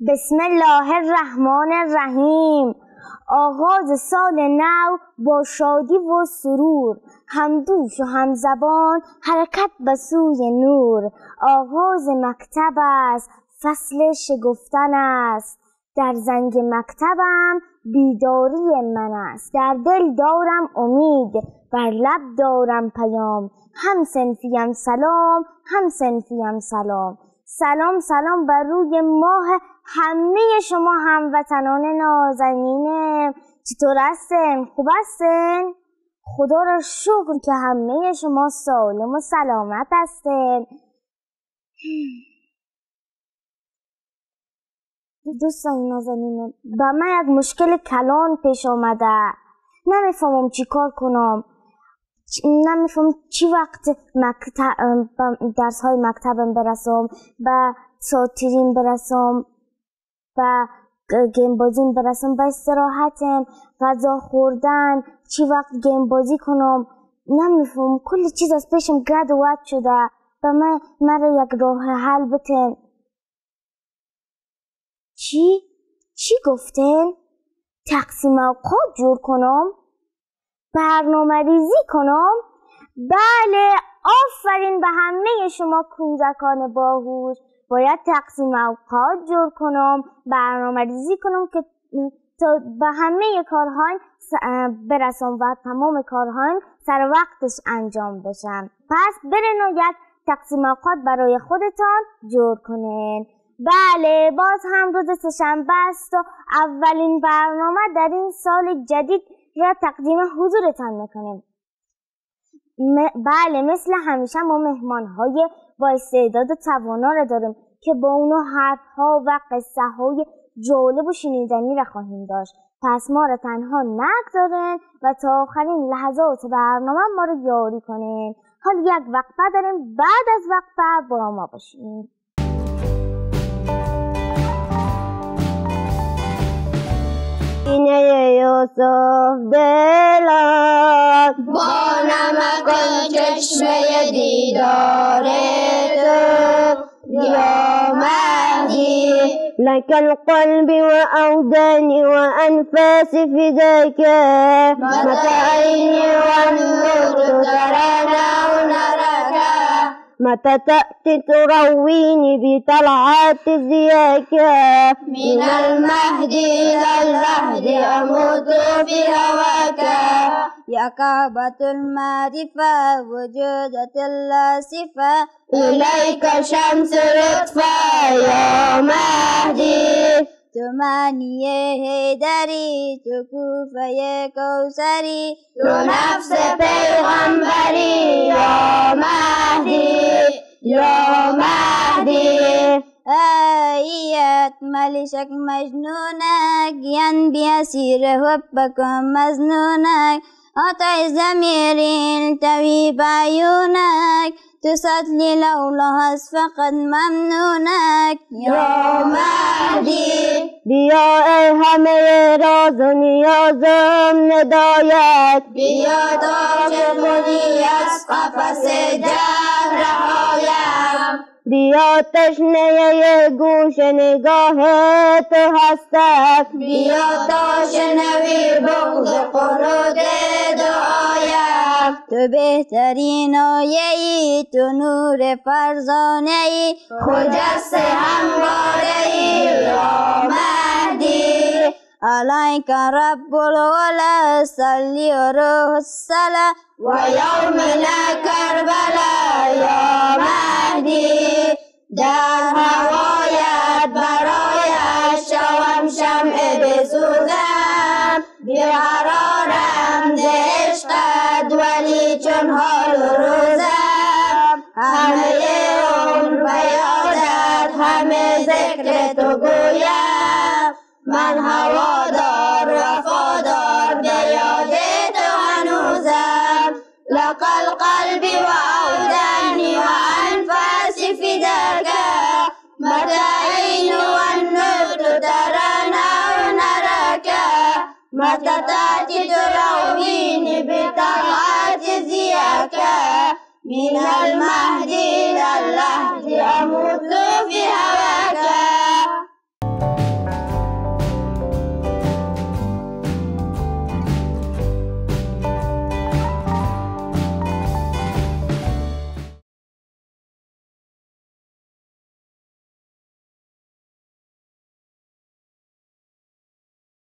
بسم الله الرحمن الرحیم. آغاز سال نو با شادی و سرور، همدوش و همزبان حرکت به سوی نور. آغاز مکتب است، فصل شگفتن است، در زنگ مکتبم بیداری من است. در دل دارم امید، بر لب دارم پیام، هم صنفیم سلام، هم صنفیم سلام. سلام سلام بر روی ماه همه شما هموطنان نازنینم. چطور هستن؟ خوب هستن؟ خدا را شکر که همه شما سالم و سلامت هستن. دوستان نازنینم، با من یک مشکل کلان پیش آمده. نمیفهمم چی کار کنم، نمیفهمم چی وقت درس های مکتبم برسم، به ساتیرین برسم، به گیم بازیم برسم، به استراحتم، غذا خوردن، چی وقت گیم بازی کنم. نمیفهمم، کل چیز از پیشم گرد و ود شده. به من مرا یک راه حل بتن. چی گفتن؟ تقسیم اوقات جور کنم؟ برنامه ریزی کنم؟ بله، آفرین به همه شما کودکان باهوش. باید تقسیم اوقات جور کنم، برنامه ریزی کنم که تا به همه کارهایم برسم و تمام کارهایم سر وقتش انجام بشن. پس برین و یک تقسیم اوقات برای خودتان جور کنین. بله، باز هم روز سه‌شنبه است و اولین برنامه در این سال جدید را تقدیم حضورتان میکنیم. بله، مثل همیشه ما مهمانهای با استعداد و توانا را داریم که با اونا حرفها و قصه های جالب و شنیدنی را خواهیم داشت. پس ما را تنها نگذارین و تا آخرین لحظات برنامه ما را یاری کنین. حالا یک وقفه داریم، بعد از وقفه با ما باشین. اینه یوسف دلت با نمک و چشمه دیدار تو یا مهدی، لك القلب وأوداني وأنفاس فداك، متى عيني والنور ترانا ونراك، متى تأتي ترويني بطلعات ضياك. من المهد إلى اللحد أموت في هواك، يا كعبة المعرفة وجودة اللاصفة، إليك شمس لطفا يا مهدي. تو معنی حیدری، تو کوفه کوثری، تو نفس پیغمبری یا مهدی یا مهدی. آیت ملشک مجنونک ینبی اسیر حبک مزنونک، أطع زمير التوي بعيونك، تصلي لولاس فقد ممنونك یا مهدی. بیا ای همه راز و نیازم ندایت، بیا تا که کنی از قفس جهل رهایم، بیا تشنه گوش نگاه تو هستم، بیا تا شنوی بغض قنوت دعایم. تو بهترین آیه ای، تو نور فرزانه ای، خجسته همواره ای یا مهدی. عليك رب العلا صلي وروح الصلاة، و یومنا کربلا یا مهدی. در هوایت برایت شوم شمع بسوزم، بیقرارم ز عشقت ولی چون حال و روزم، همه عمر به یادت همه ذکر تو گویم، من هوادار وفادار به یاد تو هنوزم. لق القلب و اودانی و انفاس فداک، متى عین و النور ترانا و نراک، متى تأتي ترويني بطلعات ضياك، من المهد